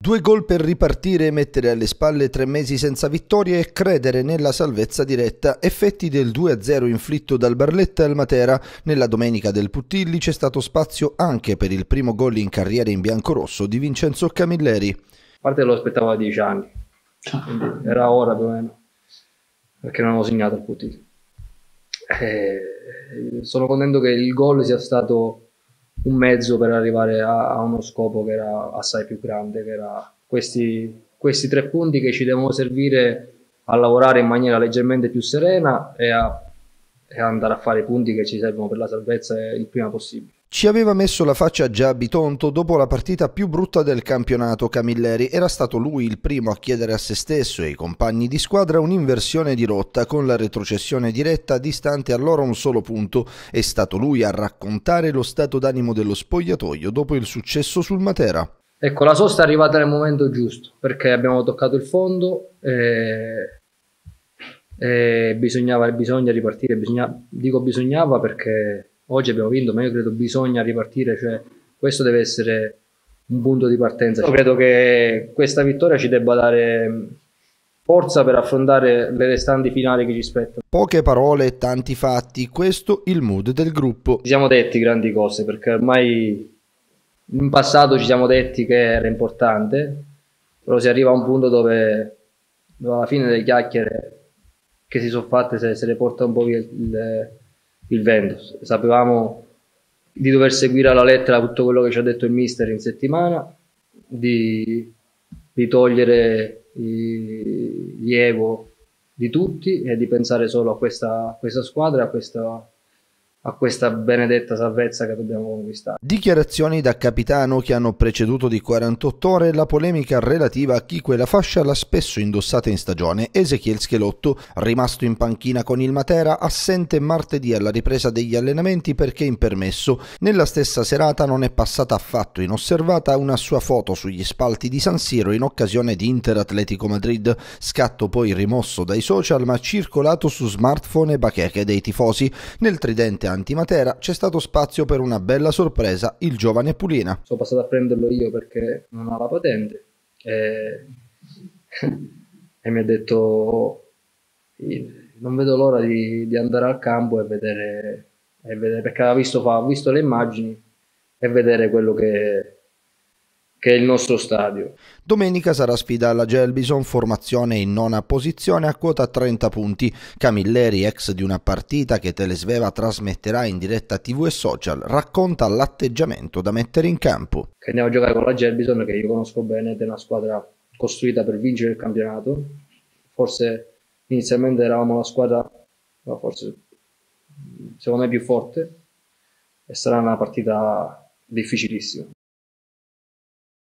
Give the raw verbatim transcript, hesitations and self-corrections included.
Due gol per ripartire, mettere alle spalle tre mesi senza vittorie e credere nella salvezza diretta, effetti del due a zero inflitto dal Barletta al Matera. Nella domenica del Puttilli c'è stato spazio anche per il primo gol in carriera in biancorosso di Vincenzo Camilleri. A parte lo aspettavo da dieci anni, quindi era ora più o meno, perché non avevo segnato il Puttilli. Eh, sono contento che il gol sia stato un mezzo per arrivare a, a uno scopo che era assai più grande, che era questi, questi tre punti che ci devono servire a lavorare in maniera leggermente più serena e a, e a andare a fare i punti che ci servono per la salvezza il prima possibile. Ci aveva messo la faccia già a Bitonto dopo la partita più brutta del campionato. Camilleri era stato lui il primo a chiedere a se stesso e ai compagni di squadra un'inversione di rotta con la retrocessione diretta distante allora un solo punto. È stato lui a raccontare lo stato d'animo dello spogliatoio dopo il successo sul Matera. Ecco, la sosta è arrivata nel momento giusto perché abbiamo toccato il fondo e, e bisognava, bisogna ripartire. Bisogna, dico bisognava perché oggi abbiamo vinto, ma io credo bisogna ripartire, cioè questo deve essere un punto di partenza. Io credo che questa vittoria ci debba dare forza per affrontare le restanti finali che ci spettano. Poche parole e tanti fatti, questo il mood del gruppo. Ci siamo detti grandi cose perché ormai in passato ci siamo detti che era importante, però si arriva a un punto dove, dove alla fine le chiacchiere che si sono fatte se, se le porta un po' via il, il il vento. Sapevamo di dover seguire alla lettera tutto quello che ci ha detto il mister in settimana, di, di togliere i, gli ego di tutti e di pensare solo a questa, a questa squadra, a questa, a questa benedetta salvezza che dobbiamo conquistare. Dichiarazioni da capitano che hanno preceduto di quarantotto ore la polemica relativa a chi quella fascia l'ha spesso indossata in stagione. Ezechiel Schelotto, rimasto in panchina con il Matera, assente martedì alla ripresa degli allenamenti perché impermesso. Nella stessa serata non è passata affatto inosservata una sua foto sugli spalti di San Siro in occasione di Inter Atletico Madrid, scatto poi rimosso dai social ma circolato su smartphone e bacheche dei tifosi. Nel tridente anti-Matera c'è stato spazio per una bella sorpresa, il giovane Pulina. Sono passato a prenderlo io perché non ha la patente e, e mi ha detto non vedo l'ora di, di andare al campo e vedere, e vedere perché aveva visto, ha visto le immagini e vedere quello che che è il nostro stadio. Domenica sarà sfida alla Gelbison, formazione in nona posizione a quota trenta punti. Camilleri, ex di una partita che Telesveva trasmetterà in diretta tivù e social, racconta l'atteggiamento da mettere in campo. Che andiamo a giocare con la Gelbison, che io conosco bene, ed è una squadra costruita per vincere il campionato. Forse inizialmente eravamo la squadra, forse secondo me più forte, e sarà una partita difficilissima.